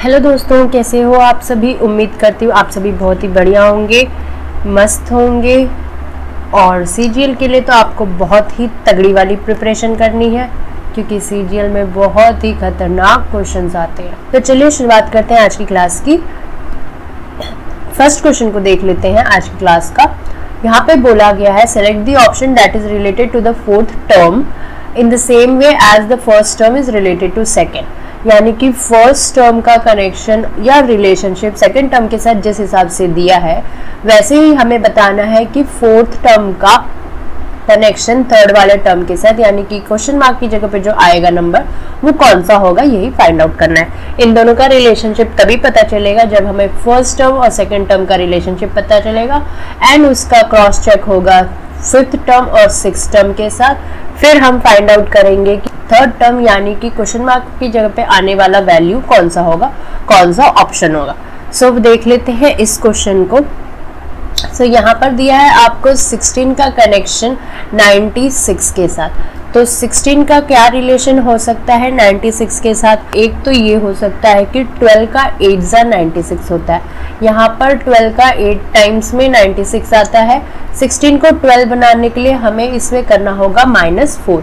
Hello दोस्तों, कैसे हो आप सभी। उम्मीद करती हूँ आप सभी बहुत ही बढ़िया होंगे, मस्त होंगे। और सीजीएल के लिए तो आपको बहुत ही तगड़ी वाली प्रिपरेशन करनी है, क्योंकि सीजीएल में बहुत ही खतरनाक क्वेश्चंस आते हैं। तो चलिए शुरुआत करते हैं आज की क्लास की। फर्स्ट क्वेश्चन को देख लेते हैं आज की क्लास का। यहाँ पे बोला गया है, select the option that is related to the fourth term in the same way as the first term is related to second. यानी कि फर्स्ट टर्म का कनेक्शन या रिलेशनशिप सेकेंड टर्म के साथ जिस हिसाब से दिया है, वैसे ही हमें बताना है कि फोर्थ टर्म का कनेक्शन थर्ड वाले टर्म के साथ, यानी कि क्वेश्चन मार्क की जगह पे जो आएगा नंबर वो कौन सा होगा, यही फाइंड आउट करना है। इन दोनों का रिलेशनशिप तभी पता चलेगा जब हमें फर्स्ट टर्म और सेकेंड टर्म का रिलेशनशिप पता चलेगा, एंड उसका क्रॉस चेक होगा फिफ्थ टर्म और सिक्स टर्म के साथ। फिर हम फाइंड आउट करेंगे कि थर्ड टर्म यानी कि क्वेश्चन मार्क की जगह पे आने वाला वैल्यू कौन सा होगा, कौन सा ऑप्शन होगा। सो देख लेते हैं इस क्वेश्चन को। सो यहाँ पर दिया है आपको 16 का कनेक्शन 96 के साथ। तो 16 का क्या रिलेशन हो सकता है 96 के साथ। एक तो ये हो सकता है कि 12 का 8 जा 96 होता है। यहाँ पर 12 का 8 टाइम्स में 96 आता है। 16 को 12 बनाने के लिए हमें इसमें करना होगा -4।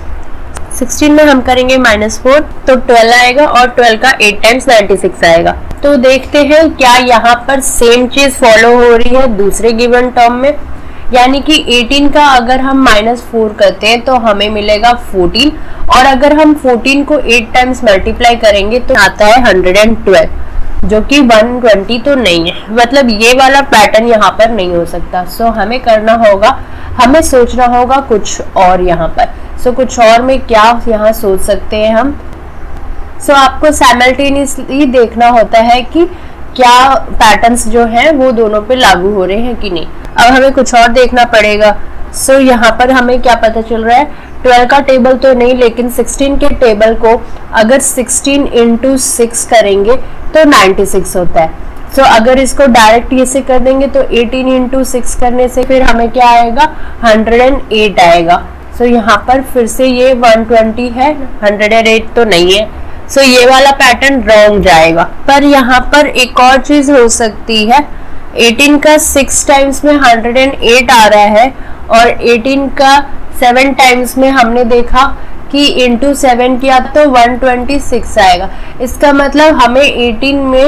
16 में हम करेंगे -4 तो 12 आएगा, और 12 का 8 टाइम्स 96 आएगा। तो देखते हैं क्या यहाँ पर सेम चीज फॉलो हो रही है दूसरे गिवन टर्म में। यानी कि 18 का अगर हम -4 करते हैं तो हमें मिलेगा 14, और अगर हम 14 को 8 टाइम्स मल्टीप्लाई करेंगे तो आता है 112, जो कि 120 तो नहीं है। मतलब ये वाला पैटर्न यहाँ पर नहीं हो सकता। सो हमें करना होगा, हमें सोचना होगा कुछ और यहाँ पर। सो कुछ और में क्या यहाँ सोच सकते हैं हम। सो आपको साइमल्टेनियसली देखना होता है कि क्या पैटर्न्स जो हैं वो दोनों पे लागू हो रहे हैं कि नहीं। अब हमें कुछ और देखना पड़ेगा। सो यहाँ पर हमें क्या पता चल रहा है, 12 का टेबल तो नहीं, लेकिन 16 के टेबल को अगर 16 × 6 करेंगे तो 96 होता है। सो अगर इसको डायरेक्ट ये से कर देंगे तो 18 × 6 करने से फिर हमें क्या आएगा, 108 आएगा। सो यहाँ पर फिर से ये 120 है, 108 तो नहीं है। सो ये वाला पैटर्न रॉन्ग जाएगा। पर यहाँ पर एक और चीज हो सकती है, 18 का 6 टाइम्स में 108 आ रहा है, और 18 का 7 टाइम्स में हमने देखा कि इंटू 7 किया तो 126 आएगा। इसका मतलब हमें 18 में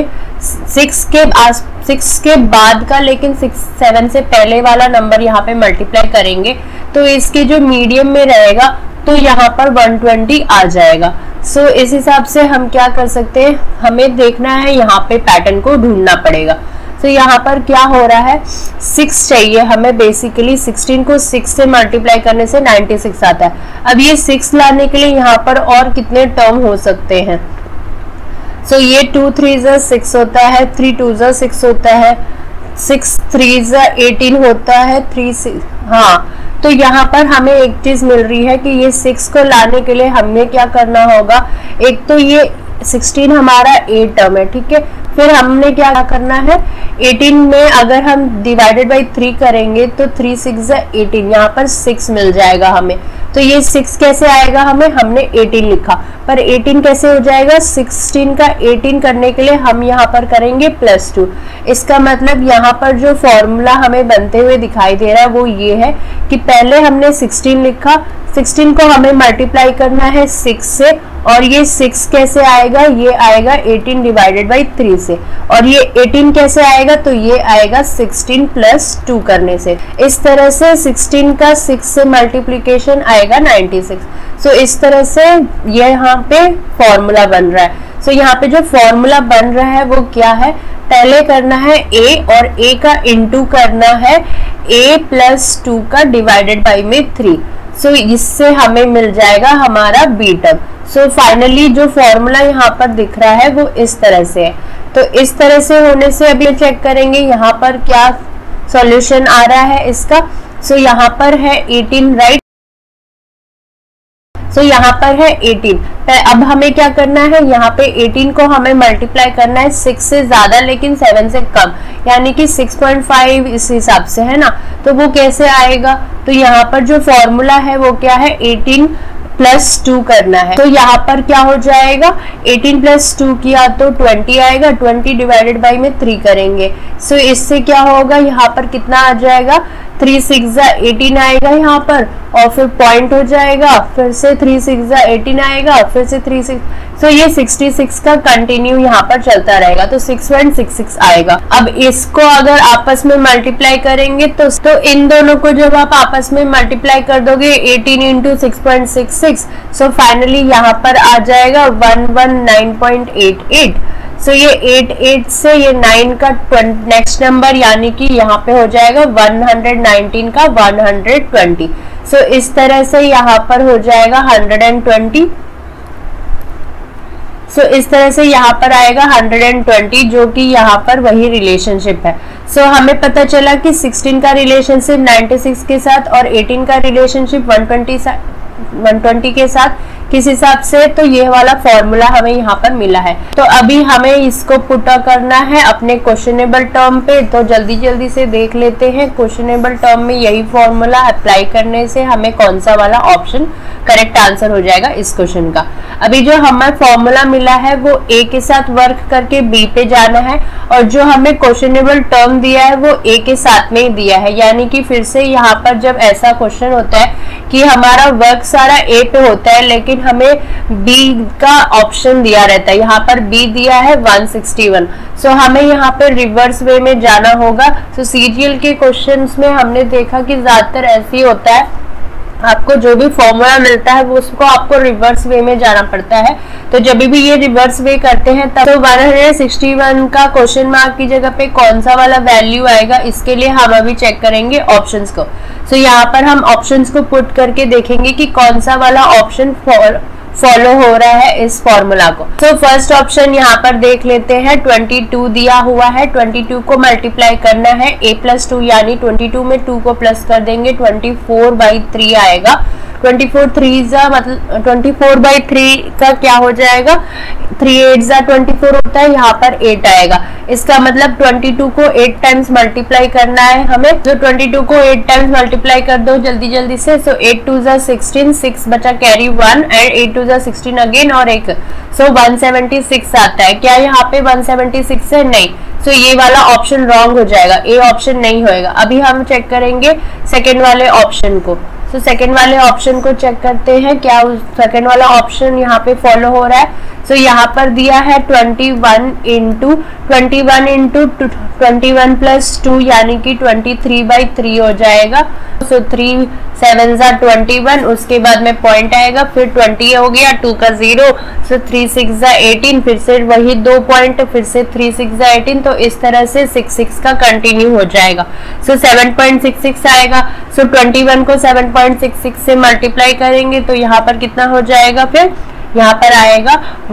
6 के बाद का, लेकिन 7 से पहले वाला नंबर यहाँ पे मल्टीप्लाई करेंगे तो इसके जो मीडियम में रहेगा तो यहाँ पर 120 आ जाएगा। सो इस हिसाब से हम क्या कर सकते हैं, हमें देखना है यहाँ पे पैटर्न को ढूंढना पड़ेगा। तो यहाँ पर क्या हो रहा है, 6 चाहिए हमें। बेसिकली 16 को 6 से मल्टीप्लाई करने से 96 आता है। अब ये 6 लाने के लिए यहाँ पर और कितने टर्म हो सकते हैं। सो ये 2 3 6 होता है, 3 2 6 होता है, 6 3 18 होता है, 3 6। हाँ, तो यहाँ पर हमें एक चीज मिल रही है कि ये 6 को लाने के लिए हमें क्या करना होगा। एक तो ये 16 हमारा 8 टर्म है, ठीक है। फिर हमने क्या करना है, 18 में अगर हम डिवाइडेड बाई 3 करेंगे तो 3 6 18, यहाँ पर 6 मिल जाएगा हमें। तो ये 6 कैसे आएगा हमें, हमने 18 लिखा, पर 18 कैसे हो जाएगा, 16 का 18 करने के लिए हम यहाँ पर करेंगे +2। इसका मतलब यहाँ पर जो फॉर्मूला हमें बनते हुए दिखाई दे रहा है वो ये है कि पहले हमने 16 लिखा, 16 को हमें मल्टीप्लाई करना है 6 से, और ये 6 कैसे आएगा, ये आएगा 18 डिवाइडेड बाई 3 से, और ये 18 कैसे आएगा, तो ये आएगा 16 + 2 करने से। इस तरह से 16 का 6 से मल्टीप्लिकेशन आएगा 96। सो इस तरह से ये यहाँ पे फॉर्मूला बन रहा है। सो यहाँ पे जो फॉर्मूला बन रहा है वो क्या है, पहले करना है a, और a का इंटू करना है a + 2 का डिवाइडेड बाई में 3। सो इससे हमें मिल जाएगा हमारा बी टर्म। सो फाइनली जो फॉर्मूला यहाँ पर दिख रहा है वो इस तरह से है। तो इस तरह से होने से अभी चेक करेंगे यहाँ पर क्या सॉल्यूशन आ रहा है इसका। सो यहाँ पर है 18, राइट। सो यहाँ पर है 18। अब हमें क्या करना है, यहाँ पे 18 को हमें मल्टीप्लाई करना है 6 से ज्यादा लेकिन 7 से कम, यानी कि 6.5 इस हिसाब से है ना। तो वो कैसे आएगा, तो यहाँ पर जो फॉर्मूला है वो क्या है, 18 +2 करना है। तो यहाँ पर क्या हो जाएगा, 18 + 2 किया तो 20 आएगा, 20 डिवाइडेड बाई में 3 करेंगे। सो इससे क्या होगा, यहाँ पर कितना आ जाएगा, 3 6 18 आएगा यहाँ पर, और फिर पॉइंट हो जाएगा, फिर से 3 6 18 आएगा, फिर से 3 6। सो ये 66 का कंटिन्यू यहाँ पर चलता रहेगा, तो 6.66 आएगा। अब इसको अगर आपस में मल्टीप्लाई करेंगे तो इन दोनों को जब आप आपस में मल्टीप्लाई कर दोगे 18 × 6.66, सो फाइनली यहाँ पर आ जाएगा 119.88। सो ये 88 से ये 9 का नेक्स्ट नंबर यानी कि यहाँ पे हो जाएगा 119 का 120। सो इस तरह से यहाँ पर हो जाएगा 120। सो इस तरह से यहाँ पर आएगा 120, जो कि यहाँ पर वही रिलेशनशिप है। सो हमें पता चला कि 16 का रिलेशनशिप 96 के साथ और 18 का रिलेशनशिप 120 के साथ किस हिसाब से, तो ये वाला फॉर्मूला हमें यहाँ पर मिला है। तो अभी हमें इसको पुट करना है अपने क्वेश्चनेबल टर्म पे, तो जल्दी जल्दी से देख लेते हैं। क्वेश्चनेबल टर्म में यही फॉर्मूला अप्लाई करने से हमें कौन सा वाला ऑप्शन करेक्ट आंसर हो जाएगा इस क्वेश्चन का। अभी जो हमें फॉर्मूला मिला है वो ए के साथ वर्क करके बी पे जाना है, और जो हमें क्वेश्चनेबल टर्म दिया है वो ए के साथ में ही दिया है। यानी कि फिर से यहाँ पर जब ऐसा क्वेश्चन होता है कि हमारा वर्क सारा ए पे होता है लेकिन हमें बी का ऑप्शन दिया रहता है, यहाँ पर बी दिया है 161। सो हमें यहाँ पर रिवर्स वे में जाना होगा। सो सीजीएल के क्वेश्चंस में हमने देखा कि ज्यादातर ऐसे ही होता है, आपको जो भी फॉर्मूला मिलता है वो उसको आपको रिवर्स वे में जाना पड़ता है। तो जब भी ये रिवर्स वे करते हैं तब तो 161 का क्वेश्चन मार्क की जगह पे कौन सा वाला वैल्यू आएगा, इसके लिए हम अभी चेक करेंगे ऑप्शंस को। सो यहाँ पर हम ऑप्शंस को पुट करके देखेंगे कि कौन सा वाला ऑप्शन फॉलो हो रहा है इस फॉर्मूला को। तो फर्स्ट ऑप्शन यहाँ पर देख लेते हैं, 22 दिया हुआ है, 22 को मल्टीप्लाई करना है a + 2 यानी 22 में 2 को प्लस कर देंगे, 24/3 आएगा। 24/3 मतलब 24/3 का क्या हो जाएगा, 3 8 24 होता है, यहाँ पर 8 आएगा। इसका मतलब 22 को 8 टाइम्स मल्टीप्लाई करना है हमें। तो 22 को 8 टाइम्स मल्टीप्लाई कर दो जल्दी जल्दी से। सो 8 2 16, 6 बचा कैरी 1 एंड 8 2 16 अगेन और एक, सो 176 आता है। क्या यहाँ पे 176 है? नहीं। सो ये वाला ऑप्शन रॉन्ग हो जाएगा, ए ऑप्शन नहीं होएगा। अभी हम चेक करेंगे सेकेंड वाले ऑप्शन को। तो सेकेंड वाले ऑप्शन को चेक करते हैं, क्या सेकेंड वाला ऑप्शन यहाँ पे फॉलो हो रहा है। सो यहाँ पर दिया है 21 × 21 + 2 यानी कि 23/3 हो जाएगा। सो 3 7 21, उसके बाद में पॉइंट आएगा, फिर 20 हो गया, 2 का 0, सो 3 6 18, फिर से वही 2 पॉइंट, फिर से 3 6 18। तो इस तरह से 6 का कंटिन्यू हो जाएगा। सो 7.66 आएगा। सो 21 को 7.66 से मल्टीप्लाई करेंगे तो यहाँ पर कितना हो जाएगा, फिर यहाँ पर आएगा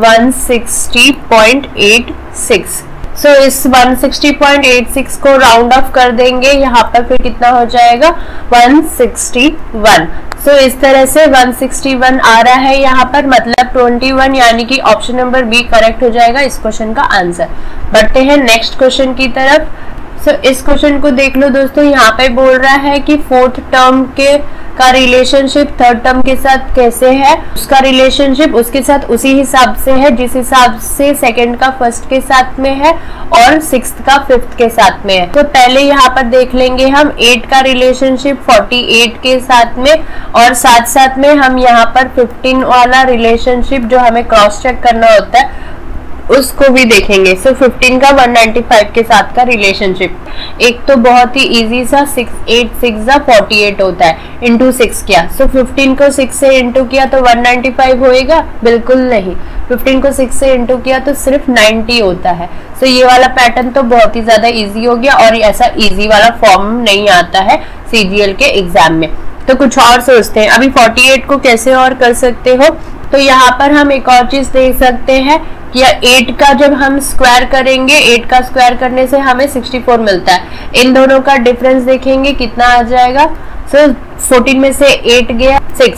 160.86। सो इस 160.86 को राउंड ऑफ कर देंगे, यहाँ पर फिर कितना हो जाएगा 161। सो इस तरह से 161 आ रहा है यहाँ पर, मतलब 21 यानी कि ऑप्शन नंबर बी करेक्ट हो जाएगा इस क्वेश्चन का आंसर। बढ़ते हैं नेक्स्ट क्वेश्चन की तरफ। सो इस क्वेश्चन को देख लो दोस्तों, यहाँ पे बोल रहा है कि फोर्थ टर्म का रिलेशनशिप थर्ड टर्म के साथ कैसे है, उसका रिलेशनशिप उसके साथ उसी हिसाब से है जिस हिसाब से सेकंड का फर्स्ट के साथ में है और सिक्स्थ का फिफ्थ के साथ में है। तो पहले यहाँ पर देख लेंगे हम 8 का रिलेशनशिप 48 के साथ में, और साथ साथ में हम यहाँ पर 15 वाला रिलेशनशिप जो हमें क्रॉस चेक करना होता है उसको भी देखेंगे। सो 15 का 195 के साथ का रिलेशनशिप, एक तो बहुत ही इजी सा 6 8 6 48 होता है, इंटू 6 किया। सो 15 को 6 से इंटू किया तो 195 होएगा? बिल्कुल नहीं। 15 को 6 से इंटू किया तो सिर्फ 90 होता है। सो ये वाला पैटर्न तो बहुत ही ज्यादा इजी हो गया, और ऐसा इजी वाला फॉर्म नहीं आता है सीजीएल के एग्जाम में। तो कुछ और सोचते हैं, अभी 48 को कैसे और कर सकते हो। तो यहाँ पर हम एक और चीज देख सकते हैं कि 8 का जब हम स्क्वायर करेंगे, 8 का स्क्वायर करने से हमें 64 मिलता है। इन दोनों का डिफरेंस देखेंगे कितना आ जाएगा। सो 14 में से 8 गया 6,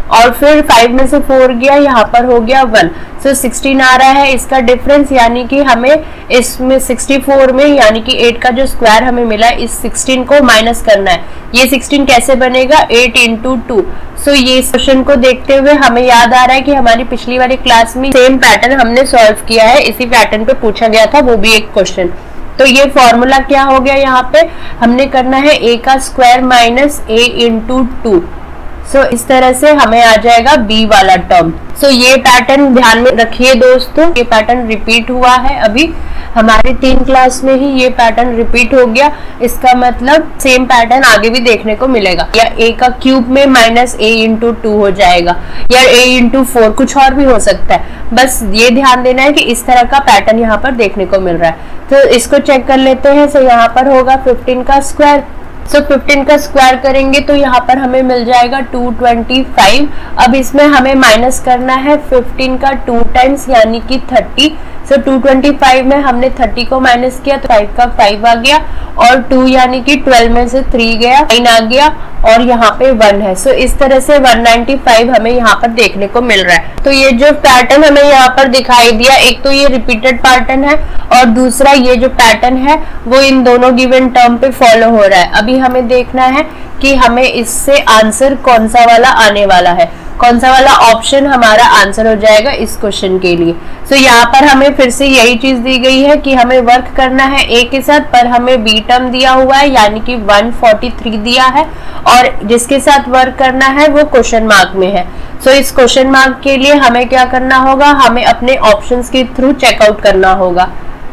और फिर 5 में से 4 गया, यहाँ पर हो गया 1, सो 16 आ रहा है इसका डिफरेंस, यानी कि हमें इसमें 64 में यानी कि 8 का जो स्क्वायर हमें मिला इस 16 को माइनस करना है। ये 16 कैसे बनेगा, 8 इंटू 2। सो ये क्वेश्चन को देखते हुए हमें याद आ रहा है कि हमारी पिछली वाली क्लास में सेम पैटर्न हमने सॉल्व किया है, इसी पैटर्न पे पूछा गया था, वो भी एक क्वेश्चन। तो ये फॉर्मूला क्या हो गया, यहाँ पे हमने करना है a का स्क्वायर माइनस a इंटू 2। सो इस तरह से हमें आ जाएगा b वाला टर्म। सो ये पैटर्न ध्यान में रखिए दोस्तों, ये पैटर्न रिपीट हुआ है, अभी हमारे 3 क्लास में ही ये पैटर्न रिपीट हो गया। इसका मतलब सेम पैटर्न आगे भी देखने को मिलेगा, या a का क्यूब में माइनस a इंटू 2 हो जाएगा, या a इंटू 4, कुछ और भी हो सकता है। बस ये ध्यान देना है कि इस तरह का पैटर्न यहाँ पर देखने को मिल रहा है। तो इसको चेक कर लेते हैं। सो यहाँ पर होगा 15 का स्क्वायर, सो 15 का स्क्वायर करेंगे तो यहाँ पर हमें मिल जाएगा 225। अब इसमें हमें माइनस करना है 15 का 2 टाइम्स यानी कि 30। सो 225 में हमने 30 को माइनस किया तो 5 का 5 आ गया, और 2 यानी कि 12 में से 3 गया, 9 आ गया, और यहाँ पे 1 है। सो इस तरह से 195 हमें यहाँ पर देखने को मिल रहा है। तो ये जो पैटर्न हमें यहाँ पर दिखाई दिया, एक तो ये रिपीटेड पैटर्न है और दूसरा ये जो पैटर्न है वो इन दोनों गिवन टर्म पे फॉलो हो रहा है। अभी हमें देखना है कि हमें इससे आंसर कौन सा वाला आने वाला है, कौन सा वाला ऑप्शन हमारा आंसर हो जाएगा इस क्वेश्चन के लिए। सो यहाँ पर हमें फिर से यही चीज दी गई है कि हमें वर्क करना है a के साथ, पर हमें b टर्म दिया हुआ है यानी कि 143 दिया है, और जिसके साथ वर्क करना है वो क्वेश्चन मार्क में है। सो इस क्वेश्चन मार्क के लिए हमें क्या करना होगा, हमें अपने ऑप्शंस के थ्रू चेकआउट करना होगा।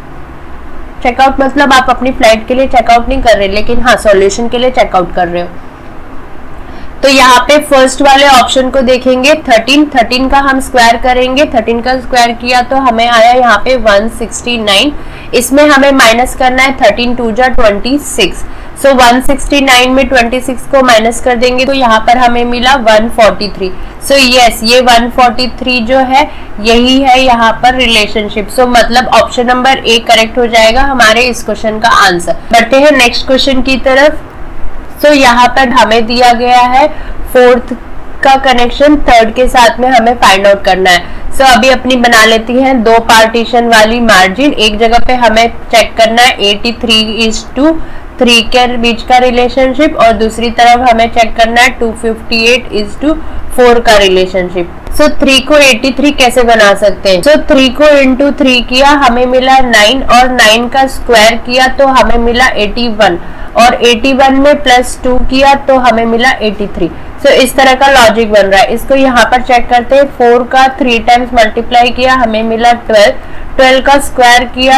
चेकआउट मतलब आप अपनी फ्लाइट के लिए चेकआउट नहीं कर रहे, लेकिन हाँ सॉल्यूशन के लिए चेकआउट कर रहे हो। तो यहाँ पे फर्स्ट वाले ऑप्शन को देखेंगे, 13 का हम स्क्वायर करेंगे। 13 का स्क्वायर किया तो हमें आया यहाँ पे 169। इसमें हमें माइनस करना है 13 2 जा 26। सो 169 में 26 को माइनस कर देंगे तो यहाँ पर हमें मिला 143। सो यस, ये 143 जो है यही है यहाँ पर रिलेशनशिप। सो मतलब ऑप्शन नंबर ए करेक्ट हो जाएगा हमारे इस क्वेश्चन का आंसर। बढ़ते हैं नेक्स्ट क्वेश्चन की तरफ। तो यहाँ पर हमें दिया गया है 4th का कनेक्शन 3rd के साथ में हमें फाइंड आउट करना है। सो अभी अपनी बना लेती हैं 2 पार्टीशन वाली मार्जिन। एक जगह पे हमें चेक करना है 83:3 के बीच का रिलेशनशिप, और दूसरी तरफ हमें चेक करना है 258:4 का रिलेशनशिप। सो 3 को 83 कैसे बना सकते हैं? सो 3 को इंटू 3 किया, हमें मिला 9, और 9 का स्क्वायर किया तो हमें मिला 81, और 81 में प्लस 2 किया तो हमें मिला 83। सो इस तरह का लॉजिक बन रहा है। इसको यहाँ पर चेक करते हैं। 4 का 3 टाइम्स मल्टीप्लाई किया, हमें मिला 12, 12 का स्क्वायर किया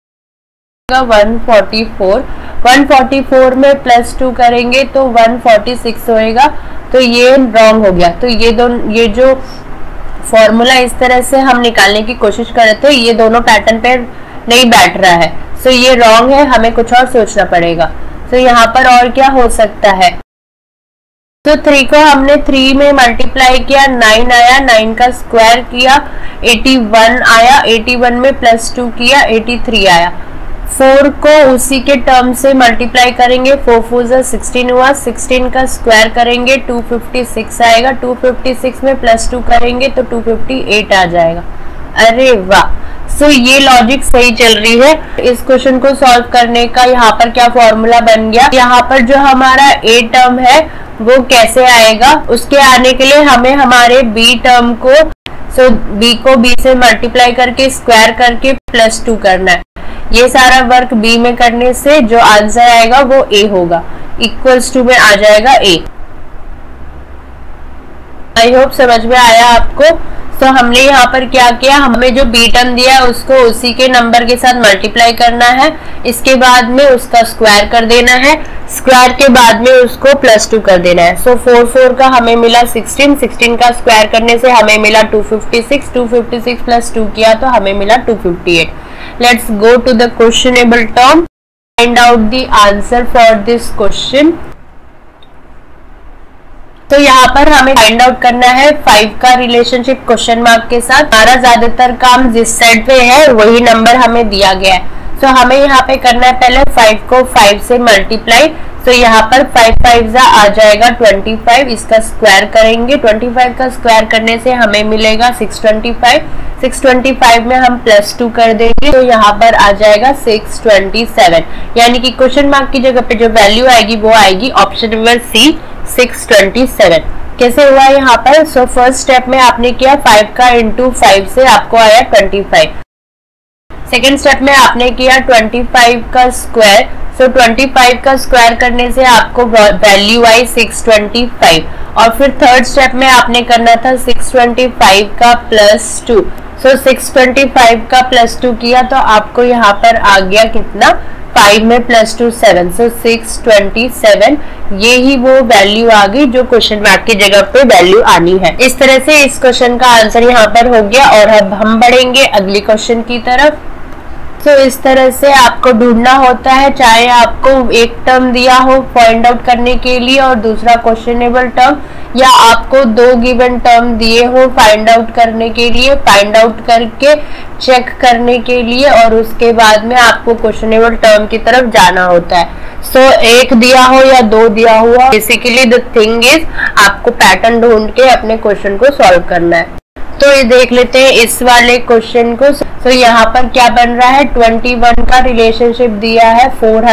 144, 144 में प्लस 2 करेंगे तो 146 होएगा। तो ये रॉन्ग हो गया। तो ये जो फॉर्मूला इस तरह से हम निकालने की कोशिश कर रहे थे, ये दोनों पैटर्न पे नहीं बैठ रहा है। सो ये रॉन्ग है, हमें कुछ और सोचना पड़ेगा। तो यहाँ पर और क्या हो सकता है? तो 3 को हमने 3 में मल्टीप्लाई किया, 9 आया, 9 का स्क्वायर किया 81 आया, 81 में प्लस 2 किया 83 आया। 4 को उसी के टर्म से मल्टीप्लाई करेंगे, 4 4 जा 16 हुआ, 16 का स्क्वायर करेंगे 256 आएगा, 256 में प्लस 2 करेंगे तो 258 आ जाएगा। अरे वाह! सो ये लॉजिक सही चल रही है। इस क्वेश्चन को सॉल्व करने का यहाँ पर क्या फॉर्मूला बन गया, यहाँ पर जो हमारा ए टर्म है वो कैसे आएगा, उसके आने के लिए हमें हमारे बी टर्म को बी को बी से मल्टीप्लाई करके स्क्वायर करके प्लस 2 करना है। ये सारा वर्क बी में करने से जो आंसर आएगा वो ए होगा, इक्वल्स टू में आ जाएगा ए। आई होप समझ में आया आपको। तो हमने यहाँ पर क्या किया, हमें जो बी टर्म दिया है उसको उसी के नंबर के साथ मल्टीप्लाई करना है, इसके बाद में उसका स्क्वायर कर देना है, स्क्वायर के बाद में उसको प्लस 2 कर देना है। सो 4 4 का हमें मिला 16, 16 का स्क्वायर करने से हमें मिला 256, 256 प्लस 2 किया तो हमें मिला 258। Let's go to the questionable term, find out the answer for this question. तो यहाँ पर हमें फाइंड आउट करना है 5 का रिलेशनशिप क्वेश्चन मार्क के साथ। हमारा ज्यादातर काम जिस साइड पे है वही नंबर हमें दिया गया है। तो हमें यहाँ पे करना है पहले 5 को 5 से मल्टीप्लाई। तो यहाँ पर 5 5 आ जाएगा 25, इसका स्क्वायर करेंगे। 25 का स्क्वायर करने से हमें मिलेगा 625। 625 में हम +2 कर देंगे तो यहाँ पर आ जाएगा 627, यानी कि क्वेश्चन मार्क की जगह पे जो वैल्यू आएगी वो आएगी ऑप्शन नंबर सी 627। कैसे हुआ यहाँ पर? सो फर्स्ट स्टेप में आपने किया 5 का इंटू 5 से आपको आया 25। सेकेंड स्टेप में आपने किया 25 का स्क्वायर। सो 25 का स्क्वायर करने से आपको वैल्यू आई 625। और फिर थर्ड स्टेप में आपने करना था 625 का +2। सो 625 का +2 किया तो आपको यहाँ पर आ गया कितना? 5 में +2 7, सो 627। ये ही वो वैल्यू आ गई जो क्वेश्चन मार्क की जगह पे वैल्यू आनी है। इस तरह से इस क्वेश्चन का आंसर यहाँ पर हो गया। और अब हम बढ़ेंगे अगली क्वेश्चन की तरफ। तो इस तरह से आपको ढूंढना होता है, चाहे आपको एक टर्म दिया हो फाइंड आउट करने के लिए और दूसरा क्वेश्चनेबल टर्म, या आपको 2 गिवन टर्म दिए हो फाइंड आउट करने के लिए, फाइंड आउट करके चेक करने के लिए, और उसके बाद में आपको क्वेश्चनेबल टर्म की तरफ जाना होता है। सो एक दिया हो या 2 दिया हुआ, बेसिकली द थिंग इज आपको पैटर्न ढूंढ के अपने क्वेश्चन को सॉल्व करना है। तो ये देख लेते हैं इस वाले क्वेश्चन को। तो यहाँ पर क्या बन रहा है? 21 का रिलेशनशिप दिया है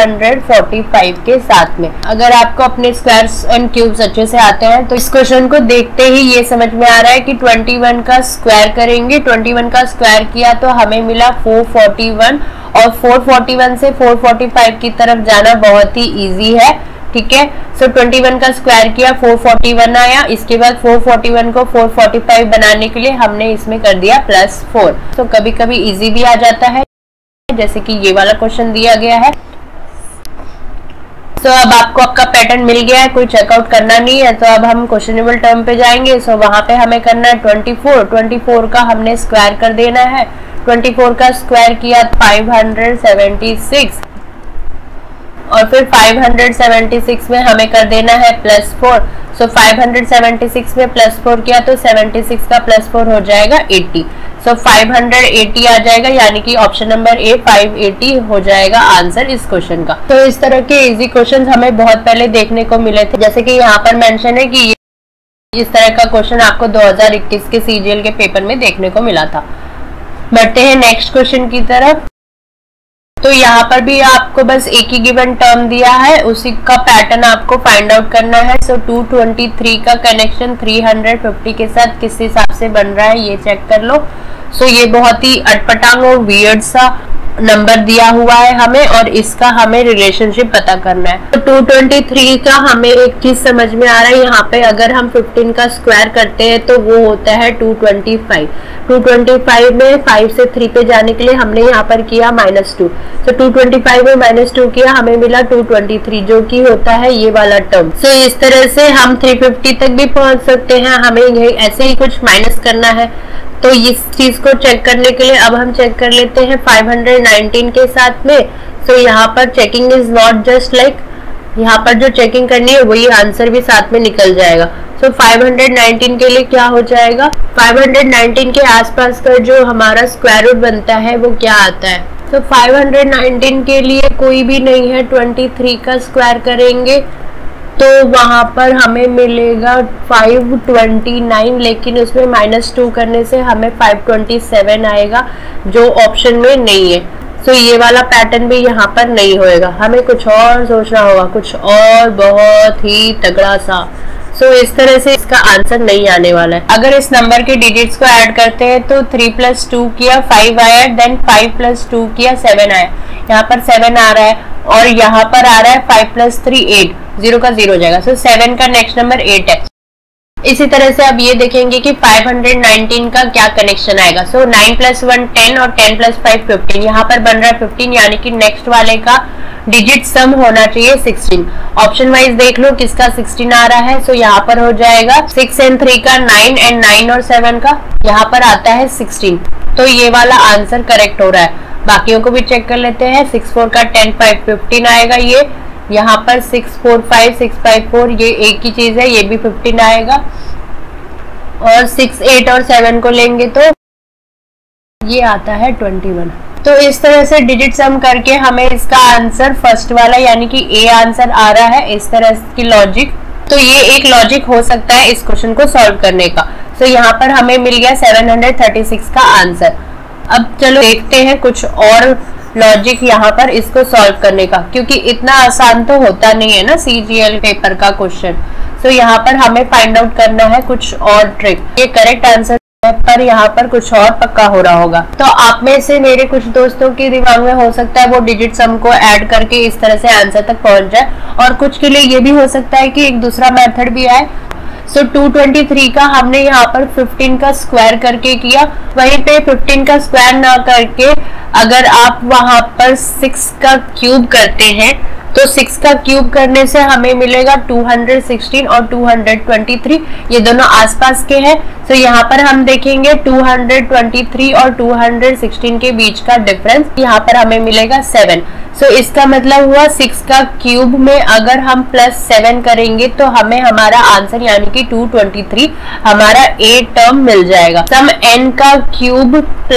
445 के साथ में। अगर आपको अपने स्क्वायर्स एंड क्यूब्स अच्छे से आते हैं तो इस क्वेश्चन को देखते ही ये समझ में आ रहा है कि 21 का स्क्वायर करेंगे। 21 का स्क्वायर किया तो हमें मिला 441, और 441 से 445 की तरफ जाना बहुत ही ईजी है, ठीक है। सो 21 का स्क्वायर किया 441 आया। इसके बाद 441 को 445 बनाने के लिए हमने इसमें कर दिया +4। तो कभी कभी इजी भी आ जाता है, जैसे कि ये वाला क्वेश्चन दिया गया है। सो अब आपको आपका पैटर्न मिल गया है, कोई चेकआउट करना नहीं है। तो अब हम क्वेश्चनेबल टर्म पे जाएंगे। सो वहां पे हमें करना है 24 का हमने स्क्वायर कर देना है। 24 का स्क्वायर किया 576, और फिर 576 में हमें कर देना है +4। सो 576 में +4 किया तो 76 का +4 हो जाएगा 80। सो 580 आ जाएगा, यानी कि ऑप्शन नंबर ए 580 हो जाएगा आंसर इस क्वेश्चन का। तो इस तरह के इजी क्वेश्चंस हमें बहुत पहले देखने को मिले थे, जैसे कि यहाँ पर मेंशन है कि इस तरह का क्वेश्चन आपको 2021 के सीजीएल के पेपर में देखने को मिला था। बढ़ते हैं नेक्स्ट क्वेश्चन की तरफ। तो यहाँ पर भी आपको बस एक ही गिवन टर्म दिया है, उसी का पैटर्न आपको फाइंड आउट करना है। सो 223 का कनेक्शन 350 के साथ किस हिसाब से बन रहा है ये चेक कर लो। सो ये बहुत ही अटपटांग और वियर्ड सा नंबर दिया हुआ है हमें, और इसका हमें रिलेशनशिप पता करना है। तो 223 का हमें एक चीज समझ में आ रहा है, यहाँ पे अगर हम 15 का स्क्वायर करते हैं तो वो होता है 225। 225 में 5 से 3 पे जाने के लिए हमने यहाँ पर किया -2। तो 225 में -2 किया, हमें मिला 223, जो कि होता है ये वाला टर्म। तो इस तरह से हम 350 तक भी पहुंच सकते हैं। हमें ऐसे ही कुछ माइनस करना है। तो इस चीज को चेक करने के लिए अब हम चेक कर लेते हैं 519 के साथ में। सो यहाँ पर checking is not just like, यहाँ पर जो चेकिंग करनी है वही आंसर भी साथ में निकल जाएगा। सो 519 के लिए क्या हो जाएगा? 519 के आसपास का जो हमारा स्क्वायर रूट बनता है वो क्या आता है? तो 519 के लिए कोई भी नहीं है, 23 का स्क्वायर करेंगे तो वहां पर हमें मिलेगा 529, लेकिन उसमें -2 करने से हमें 527 आएगा, जो ऑप्शन में नहीं है। सो ये वाला पैटर्न भी यहाँ पर नहीं होएगा, हमें कुछ और सोचना होगा, कुछ और बहुत ही तगड़ा सा। सो इस तरह से इसका आंसर नहीं आने वाला है। अगर इस नंबर के डिजिट्स को ऐड करते हैं तो 3 + 2 किया 5 आया, देन 5 + 2 किया 7 आया। यहाँ पर 7 आ रहा है और यहाँ पर आ रहा है 5 + 3 8, 0 का 0 हो जाएगा। सो 7 का नेक्स्ट नंबर 8 है। इसी तरह से अब ये देखेंगे कि 519 का क्या कनेक्शन आएगा। सो 9 + 1 10 और 10 + 5 15, यहाँ पर बन रहा है 15, यानी कि नेक्स्ट वाले का डिजिट सम होना चाहिए 16। ऑप्शन वाइज देख लो किसका 16 आ रहा है। सो यहाँ पर हो जाएगा 6 और 3 का 9, एंड 9 और 7 का यहाँ पर आता है 16। तो ये वाला आंसर करेक्ट हो रहा है। बाकियों को भी चेक कर लेते हैं। 6 4 का 10 5 15 आएगा। ये यहाँ पर 6 4 5 6 5 4, ये एक ही चीज है, ये भी 15 आएगा। और 6 8 और 7 को लेंगे तो ये आता है 21। तो इस तरह से डिजिट सम करके हमें इसका आंसर फर्स्ट वाला यानी कि ए आंसर आ रहा है। इस तरह की लॉजिक, तो ये एक लॉजिक हो सकता है इस क्वेश्चन को सॉल्व करने का। तो यहाँ पर हमें मिल गया 736 का आंसर। अब चलो देखते हैं कुछ और लॉजिक यहाँ पर इसको सॉल्व करने का, क्योंकि इतना आसान तो होता नहीं है ना सीजीएल पेपर का क्वेश्चन। तो यहाँ पर हमें फाइंड आउट करना है कुछ और ट्रिक। ये करेक्ट आंसर पर यहाँ पर कुछ और पक्का हो रहा होगा। तो आप में से मेरे कुछ दोस्तों के दिमाग में हो सकता है वो डिजिट सम को ऐड करके इस तरह से आंसर तक पहुंच जाए, और कुछ के लिए ये भी हो सकता है कि एक दूसरा मेथड भी आए। सो 223 का हमने यहाँ पर 15 का स्क्वायर करके किया, वहीं पे 15 का स्क्वायर ना करके अगर आप वहां पर 6 का क्यूब करते हैं तो 6 का क्यूब करने से हमें मिलेगा 216 और 223, ये दोनों आसपास के हैं। तो यहाँ पर हम देखेंगे 223 और 216 के बीच का डिफरेंस, यहाँ पर हमें मिलेगा 7। सो इसका मतलब हुआ 6 का क्यूब में अगर हम +7 करेंगे तो हमें हमारा आंसर यानी कि 223 हमारा ए टर्म मिल जाएगा। सम n का क्यूब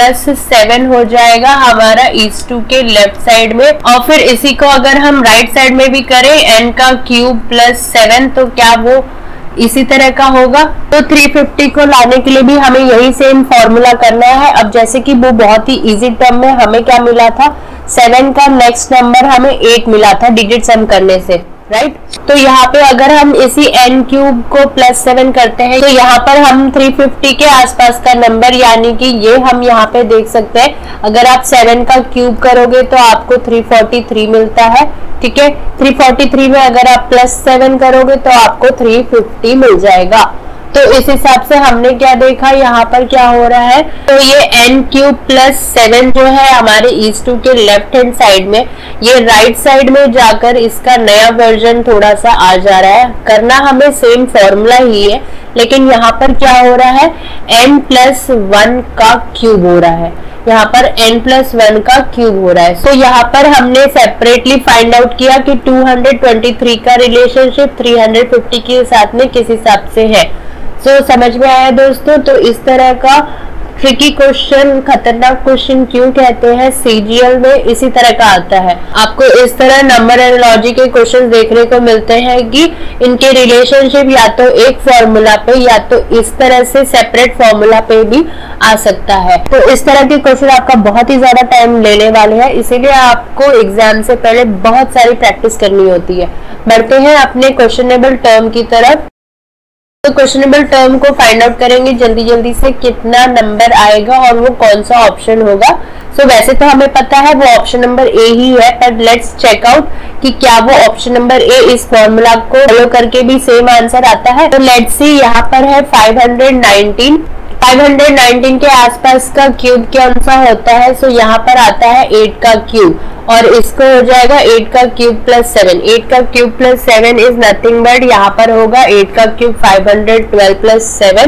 +7 हो जाएगा हमारा इस 2 के लेफ्ट साइड में, और फिर इसी को अगर हम राइट साइड में भी करें n का क्यूब +7 तो क्या वो इसी तरह का होगा। तो 350 को लाने के लिए भी हमें यही सेम फॉर्मूला करना है। अब जैसे कि वो बहुत ही इजी टर्म में हमें क्या मिला था, 7 का नेक्स्ट नंबर हमें 8 मिला था डिजिट सम करने से, राइट। तो यहाँ पे अगर हम इसी n क्यूब को +7 करते हैं तो यहाँ पर हम 350 के आसपास का नंबर यानी कि ये हम यहाँ पे देख सकते हैं। अगर आप 7 का क्यूब करोगे तो आपको 343 मिलता है, ठीक है। 343 में अगर आप +7 करोगे तो आपको 350 मिल जाएगा। तो इस हिसाब से हमने क्या देखा, यहाँ पर क्या हो रहा है, तो ये n क्यूब +7 जो है हमारे इस 2 के लेफ्ट हैंड साइड में, ये राइट साइड में जाकर इसका नया वर्जन थोड़ा सा आ जा रहा है। करना हमें सेम फॉर्मूला ही है, लेकिन यहाँ पर क्या हो रहा है, n+1 का क्यूब हो रहा है, यहाँ पर n+1 का क्यूब हो रहा है। तो यहाँ पर हमने सेपरेटली फाइंड आउट किया कि 223 का रिलेशनशिप 350 के साथ में किस हिसाब से है। तो समझ में आया दोस्तों। तो इस तरह का ट्रिकी क्वेश्चन, खतरनाक क्वेश्चन क्यों कहते हैं, सीजीएल में इसी तरह का आता है। आपको इस तरह नंबर एनालॉजी के क्वेश्चन देखने को मिलते हैं कि इनके रिलेशनशिप या तो एक फॉर्मूला पे या तो इस तरह से सेपरेट फॉर्मूला पे भी आ सकता है। तो इस तरह के क्वेश्चन आपका बहुत ही ज्यादा टाइम लेने वाले हैं, इसीलिए आपको एग्जाम से पहले बहुत सारी प्रैक्टिस करनी होती है। बढ़ते हैं अपने क्वेश्चनेबल टर्म की तरफ। तो क्वेश्चनेबल टर्म को फाइंड आउट करेंगे जल्दी जल्दी से, कितना नंबर आएगा और वो कौन सा ऑप्शन होगा। सो वैसे तो हमें पता है वो ऑप्शन नंबर ए ही है, पर लेट्स चेक आउट कि क्या वो ऑप्शन नंबर ए इस फॉर्मूला को फॉलो करके भी सेम आंसर आता है। तो लेट्स सी, यहाँ पर है 519 के आसपास का क्यूब कौन सा होता है। सो यहाँ पर आता है 8 का क्यूब, और इसको हो जाएगा 8 का क्यूब +7। 8 का क्यूब +7 इज नथिंग बट यहाँ पर होगा 8 का क्यूब 512 +7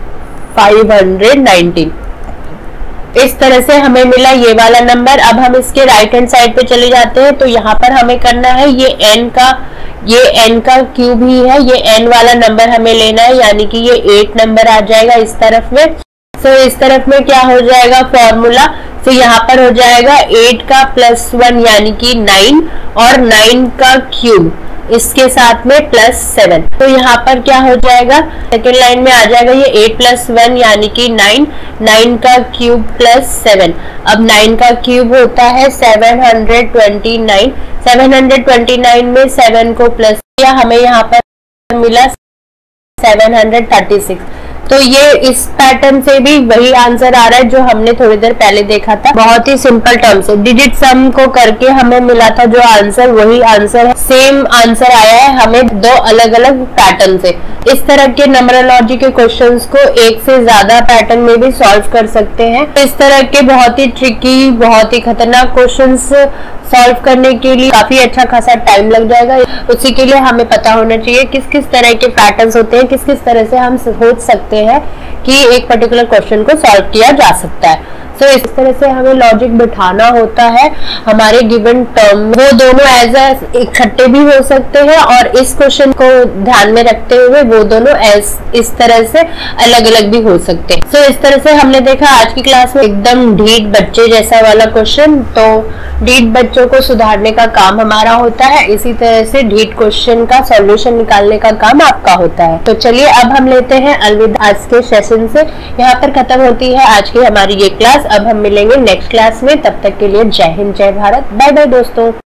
519। इस तरह से हमें मिला ये वाला नंबर। अब हम इसके राइट हैंड साइड पे चले जाते हैं। तो यहाँ पर हमें करना है ये n का क्यूब ही है, ये n वाला नंबर हमें लेना है, यानी कि ये 8 नंबर आ जाएगा इस तरफ में। तो इस तरफ में क्या हो जाएगा फॉर्मूला, तो यहाँ पर हो जाएगा 8 का +1 यानी कि 9 और 9 का क्यूब इसके साथ में +7। तो यहाँ पर क्या हो जाएगा, सेकेंड लाइन में आ जाएगा ये 8 + 1 यानी कि 9, 9 का क्यूब +7। अब 9 का क्यूब होता है 729, 729 में 7 को प्लस किया, हमें यहाँ पर मिला 736। तो ये इस पैटर्न से भी वही आंसर आ रहा है जो हमने थोड़ी देर पहले देखा था। बहुत ही सिंपल टर्म से डिजिट सम को करके हमें मिला था जो आंसर, वही आंसर है, सेम आंसर आया है हमें दो अलग अलग पैटर्न से। इस तरह के नंबरोलॉजी के क्वेश्चंस को एक से ज्यादा पैटर्न में भी सॉल्व कर सकते हैं। इस तरह के बहुत ही ट्रिकी, बहुत ही खतरनाक क्वेश्चंस सॉल्व करने के लिए काफी अच्छा खासा टाइम लग जाएगा। उसी के लिए हमें पता होना चाहिए किस किस तरह के पैटर्न्स होते हैं, किस किस तरह से हम सोच सकते हैं कि एक पर्टिकुलर क्वेश्चन को सॉल्व किया जा सकता है। तो इस तरह से हमें लॉजिक बिठाना होता है हमारे गिवन टर्म। वो दोनों एज इकट्ठे भी हो सकते हैं और इस क्वेश्चन को ध्यान में रखते हुए वो दोनों इस तरह से अलग अलग भी हो सकते हैं। तो इस तरह से हमने देखा आज की क्लास में एकदम ढीठ बच्चे जैसा वाला क्वेश्चन। तो ढीठ बच्चों को सुधारने का काम हमारा होता है, इसी तरह से ढीठ क्वेश्चन का सॉल्यूशन निकालने का काम आपका होता है। तो चलिए अब हम लेते हैं अलविदा आज के सेशन से। यहाँ पर खत्म होती है आज की हमारी ये क्लास। अब हम मिलेंगे नेक्स्ट क्लास में, तब तक के लिए जय हिंद जय भारत, बाय बाय दोस्तों।